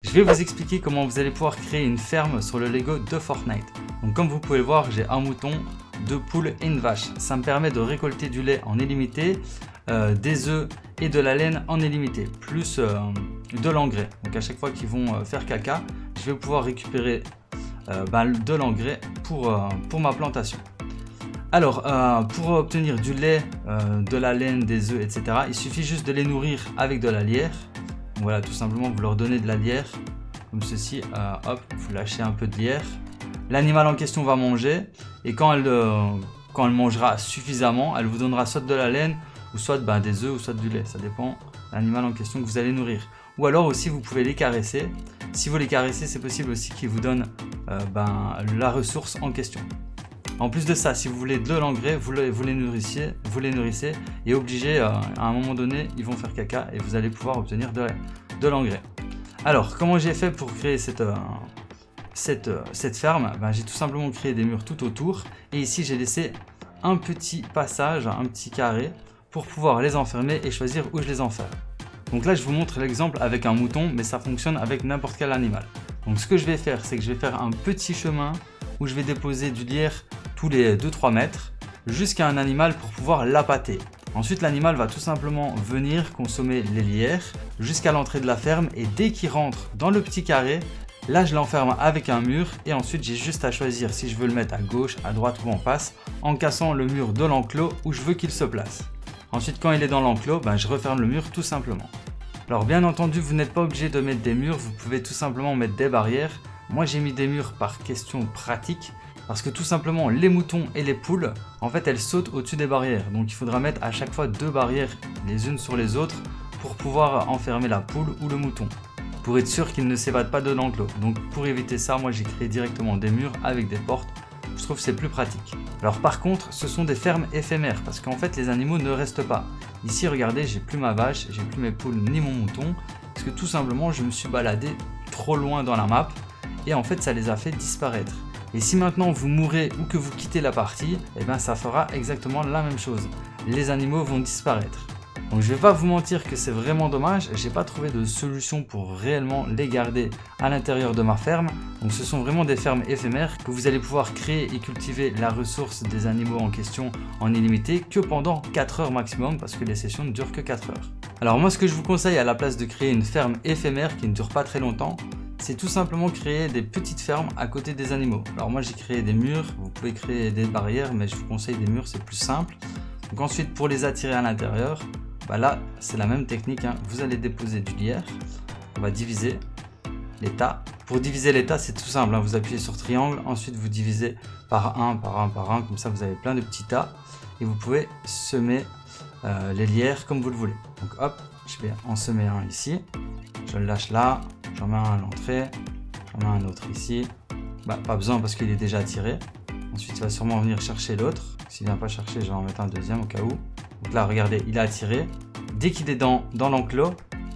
Je vais vous expliquer comment vous allez pouvoir créer une ferme sur le Lego de Fortnite. Donc comme vous pouvez le voir, j'ai un mouton, 2 poules et une vache. Ça me permet de récolter du lait en illimité, des œufs et de la laine en illimité, plus de l'engrais. Donc à chaque fois qu'ils vont faire caca, je vais pouvoir récupérer de l'engrais pour ma plantation. Alors, pour obtenir du lait, de la laine, des œufs, etc., il suffit juste de les nourrir avec de la lierre. Donc voilà, tout simplement, vous leur donnez de la lierre, comme ceci, hop, vous lâchez un peu de lierre. L'animal en question va manger, et quand elle mangera suffisamment, elle vous donnera soit de la laine, ou soit des œufs, ou soit du lait. Ça dépend de l'animal en question que vous allez nourrir. Ou alors aussi, vous pouvez les caresser. Si vous les caressez, c'est possible aussi qu'ils vous donnent la ressource en question. En plus de ça, si vous voulez de l'engrais, vous les nourrissez et obligé, à un moment donné, ils vont faire caca et vous allez pouvoir obtenir de l'engrais. Alors, comment j'ai fait pour créer cette ferme? J'ai tout simplement créé des murs tout autour et ici, j'ai laissé un petit passage, un petit carré pour pouvoir les enfermer et choisir où je les enferme. Donc là, je vous montre l'exemple avec un mouton, mais ça fonctionne avec n'importe quel animal. Donc ce que je vais faire, c'est que je vais faire un petit chemin où je vais déposer du lierre tous les 2-3 mètres jusqu'à un animal pour pouvoir l'appâter. Ensuite, l'animal va tout simplement venir consommer les lierres jusqu'à l'entrée de la ferme et dès qu'il rentre dans le petit carré, là je l'enferme avec un mur et ensuite j'ai juste à choisir si je veux le mettre à gauche, à droite ou en face en cassant le mur de l'enclos où je veux qu'il se place. Ensuite, quand il est dans l'enclos, je referme le mur tout simplement. Alors bien entendu, vous n'êtes pas obligé de mettre des murs, vous pouvez tout simplement mettre des barrières. Moi j'ai mis des murs par question pratique parce que tout simplement les moutons et les poules, en fait elles sautent au-dessus des barrières. Donc il faudra mettre à chaque fois 2 barrières les unes sur les autres pour pouvoir enfermer la poule ou le mouton. Pour être sûr qu'ils ne s'évadent pas de l'enclos. Donc pour éviter ça, moi j'ai créé directement des murs avec des portes. Je trouve que c'est plus pratique. Alors par contre, ce sont des fermes éphémères parce qu'en fait les animaux ne restent pas. Ici regardez, j'ai plus ma vache, j'ai plus mes poules ni mon mouton parce que tout simplement je me suis baladé trop loin dans la map et en fait ça les a fait disparaître. Et si maintenant vous mourrez ou que vous quittez la partie, ça fera exactement la même chose. Les animaux vont disparaître. Donc je vais pas vous mentir que c'est vraiment dommage, j'ai pas trouvé de solution pour réellement les garder à l'intérieur de ma ferme. Donc ce sont vraiment des fermes éphémères que vous allez pouvoir créer et cultiver la ressource des animaux en question en illimité que pendant 4 heures maximum parce que les sessions ne durent que 4 heures. Alors moi ce que je vous conseille à la place de créer une ferme éphémère qui ne dure pas très longtemps, c'est tout simplement créer des petites fermes à côté des animaux. Alors moi j'ai créé des murs, vous pouvez créer des barrières mais je vous conseille des murs, c'est plus simple. Donc ensuite pour les attirer à l'intérieur, là c'est la même technique, vous allez déposer du lierre, on va diviser les tas. Pour diviser les tas c'est tout simple, vous appuyez sur triangle, ensuite vous divisez par un, comme ça vous avez plein de petits tas et vous pouvez semer les lierres comme vous le voulez. Donc hop, je vais en semer un ici, je le lâche là, j'en mets un à l'entrée, j'en mets un autre ici, pas besoin parce qu'il est déjà attiré. Ensuite il va sûrement venir chercher l'autre, s'il ne vient pas chercher je vais en mettre un deuxième au cas où. Donc là regardez, il est attiré, dès qu'il est dans l'enclos,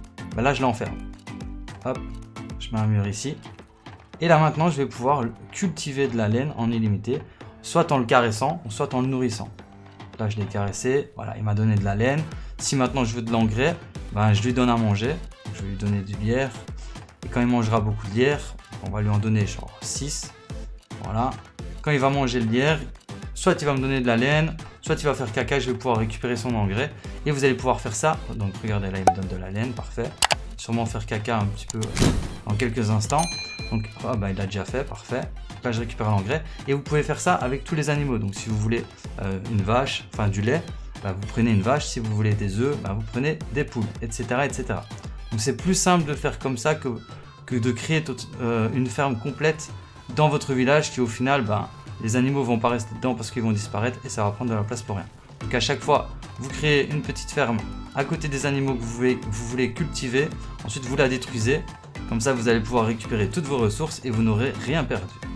là je l'enferme. Hop, je mets un mur ici. Et là maintenant je vais pouvoir cultiver de la laine en illimité, soit en le caressant, soit en le nourrissant. Là je l'ai caressé, voilà, il m'a donné de la laine. Si maintenant je veux de l'engrais, je lui donne à manger, je vais lui donner du lierre. Et quand il mangera beaucoup de lierre, on va lui en donner genre 6. Voilà. Quand il va manger le lierre, soit il va me donner de la laine, soit il va faire caca, je vais pouvoir récupérer son engrais. Et vous allez pouvoir faire ça. Donc regardez là, il me donne de la laine, parfait. Sûrement faire caca un petit peu dans quelques instants. Donc il a déjà fait, parfait. Là je récupère l'engrais. Et vous pouvez faire ça avec tous les animaux. Donc si vous voulez une vache, enfin du lait, vous prenez une vache. Si vous voulez des œufs, vous prenez des poules, etc. etc. Donc c'est plus simple de faire comme ça que de créer une ferme complète dans votre village qui au final, les animaux vont pas rester dedans parce qu'ils vont disparaître et ça va prendre de la place pour rien. Donc à chaque fois, vous créez une petite ferme à côté des animaux que vous voulez cultiver. Ensuite, vous la détruisez. Comme ça, vous allez pouvoir récupérer toutes vos ressources et vous n'aurez rien perdu.